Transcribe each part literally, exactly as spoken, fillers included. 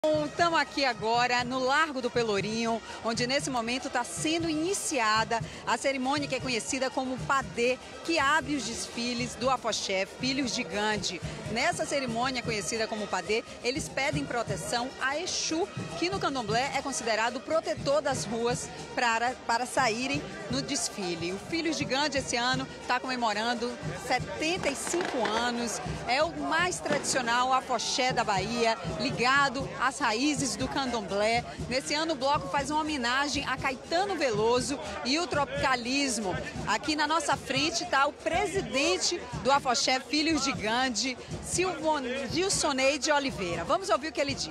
Estamos aqui agora no Largo do Pelourinho, onde nesse momento está sendo iniciada a cerimônia que é conhecida como Padê, que abre os desfiles do Afoxé, Filhos de Gandhi. Nessa cerimônia conhecida como Padê, eles pedem proteção a Exu, que no candomblé é considerado o protetor das ruas para, para saírem no desfile. O Filhos de Gandhi esse ano está comemorando setenta e cinco anos, é o mais tradicional Afoxé da Bahia, ligado a as raízes do candomblé. Nesse ano o bloco faz uma homenagem a Caetano Veloso e o tropicalismo. Aqui na nossa frente está o presidente do Afoxé Filhos de Gandhi, Gilsoneide Oliveira. Vamos ouvir o que ele diz.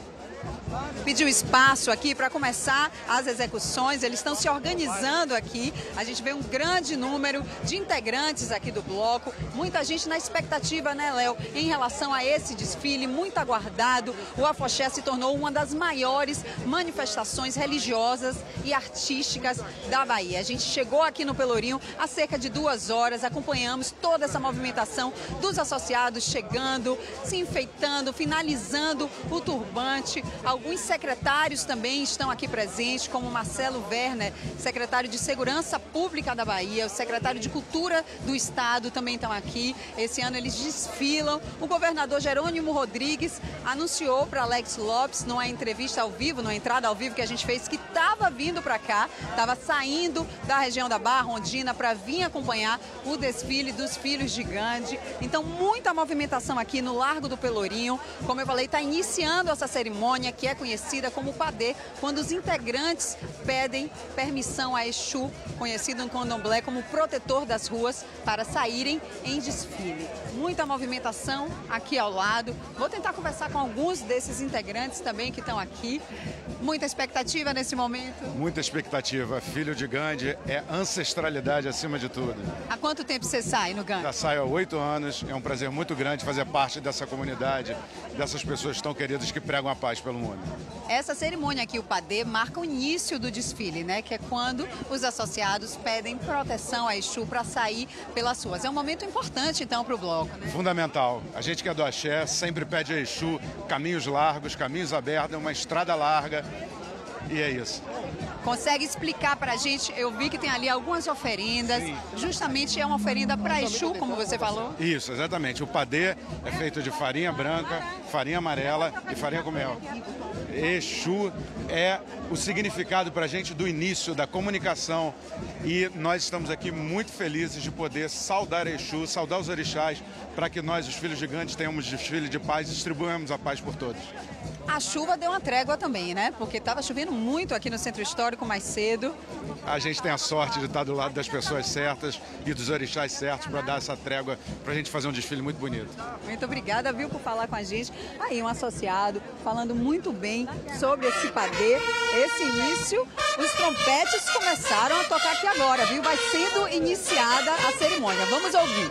Pediu espaço aqui para começar as execuções, eles estão se organizando aqui, a gente vê um grande número de integrantes aqui do bloco, muita gente na expectativa, né, Léo, em relação a esse desfile muito aguardado. O Afoxé se tornou uma das maiores manifestações religiosas e artísticas da Bahia. A gente chegou aqui no Pelourinho há cerca de duas horas, acompanhamos toda essa movimentação dos associados chegando, se enfeitando, finalizando o turbante. Alguns secretários também estão aqui presentes, como Marcelo Werner, secretário de Segurança Pública da Bahia, o secretário de Cultura do Estado também estão aqui. Esse ano eles desfilam. O governador Jerônimo Rodrigues anunciou para Alex Lopes, numa entrevista ao vivo, numa entrada ao vivo que a gente fez, que estava vindo para cá, estava saindo da região da Barra, Ondina, para vir acompanhar o desfile dos Filhos de Gandhi. Então, muita movimentação aqui no Largo do Pelourinho. Como eu falei, está iniciando essa cerimônia, que é conhecida como Padê, quando os integrantes pedem permissão a Exu, conhecido no candomblé como protetor das ruas, para saírem em desfile. Muita movimentação aqui ao lado. Vou tentar conversar com alguns desses integrantes também que estão aqui. Muita expectativa nesse momento? Muita expectativa. Filho de Gandhi é ancestralidade acima de tudo. Há quanto tempo você sai no Gandhi? Já saio há oito anos. É um prazer muito grande fazer parte dessa comunidade, dessas pessoas tão queridas que pregam a paz pelo mundo. Essa cerimônia aqui, o Padê, marca o início do desfile, né? Que é quando os associados pedem proteção a Exu para sair pelas ruas. É um momento importante, então, para o bloco, né? Fundamental. A gente que é do Axé sempre pede a Exu caminhos largos, caminhos abertos, uma estrada larga. E é isso. Consegue explicar para a gente? Eu vi que tem ali algumas oferendas. Sim. Justamente é uma oferenda para Exu, como você falou? Isso, exatamente. O Padê é feito de farinha branca, farinha amarela e farinha com mel. Exu é o significado para a gente do início da comunicação, e nós estamos aqui muito felizes de poder saudar Exu, saudar os orixás, para que nós, os Filhos de Gandhi, tenhamos desfile de paz e distribuamos a paz por todos. A chuva deu uma trégua também, né? Porque estava chovendo muito aqui no Centro Histórico mais cedo. A gente tem a sorte de estar do lado das pessoas certas e dos orixás certos para dar essa trégua, para a gente fazer um desfile muito bonito. Muito obrigada, viu, por falar com a gente. Aí um associado falando muito bem sobre esse Padê, esse início. Os trompetes começaram a tocar aqui agora, viu? Vai sendo iniciada a cerimônia. Vamos ouvir.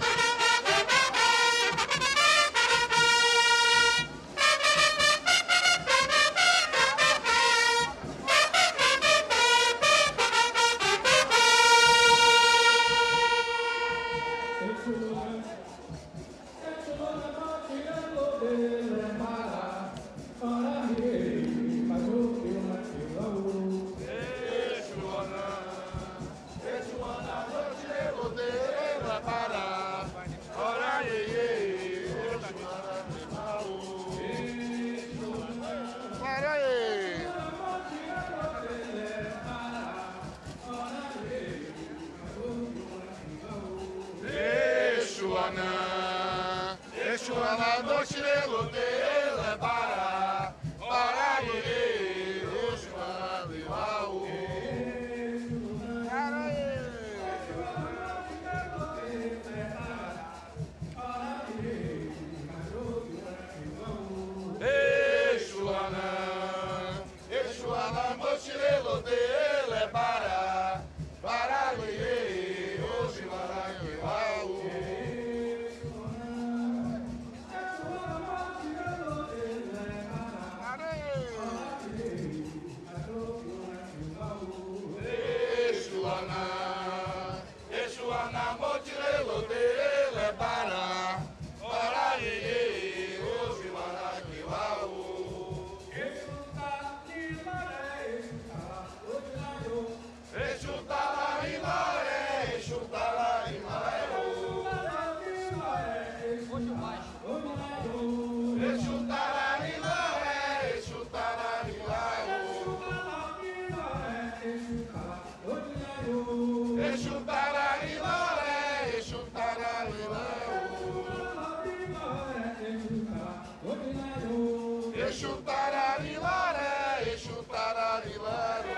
tararilaré, Exu tararilaru.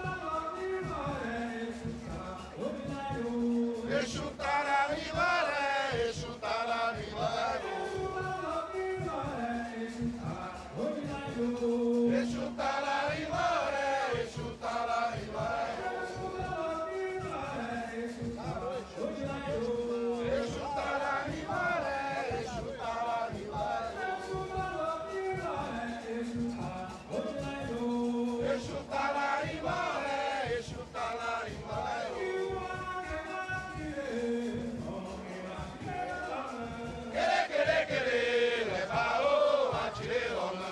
Exu tararilaré, Exu tararilaru. Exu tararilaré, Exu tararilaru. Exu tararilaré, Exu tararilaru. Exu tararilaré, Exu tararilaru. Querer, querer, querer, leva o atirelona.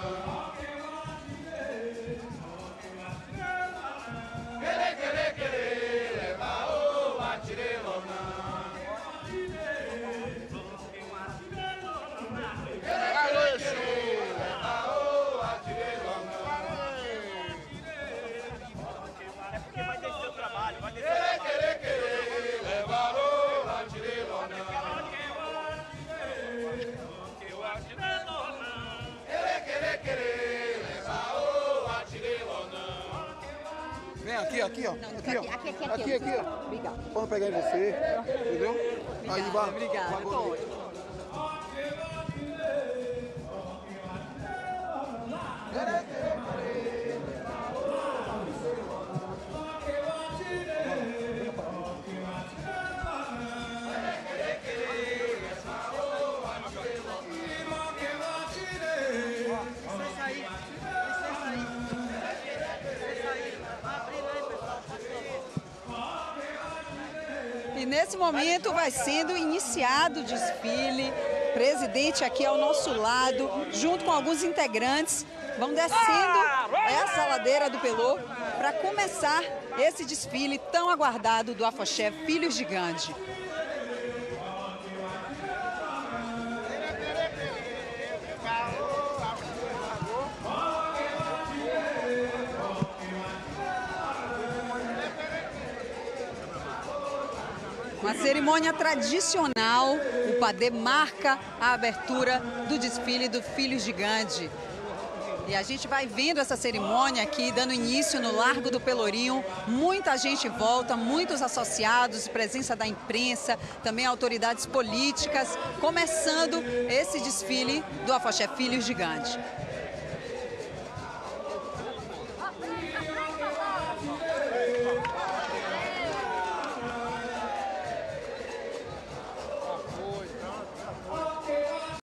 Querer, querer, querer, leva o atirelona. Querer, querer, querer, leva o atirelona. Querer, querer, querer, leva o atirelona. Querer, querer, querer, leva o atirelona. Vem aqui, aqui, ó. Aqui, ó. Aqui, aqui, aqui, Aqui, aqui. aqui, ó. Obrigada. Vamos pegar em você, entendeu? Aí vai. Obrigada, vai, tô ótimo. E nesse momento vai sendo iniciado o desfile. O presidente aqui ao nosso lado, junto com alguns integrantes, vão descendo essa ladeira do Pelô para começar esse desfile tão aguardado do Afoxé Filhos de Gandhi. Uma cerimônia tradicional, o padê marca a abertura do desfile do Filhos de Gandhi. E a gente vai vendo essa cerimônia aqui, dando início no Largo do Pelourinho. Muita gente volta, muitos associados, presença da imprensa, também autoridades políticas, começando esse desfile do Afoxé Filhos de Gandhi.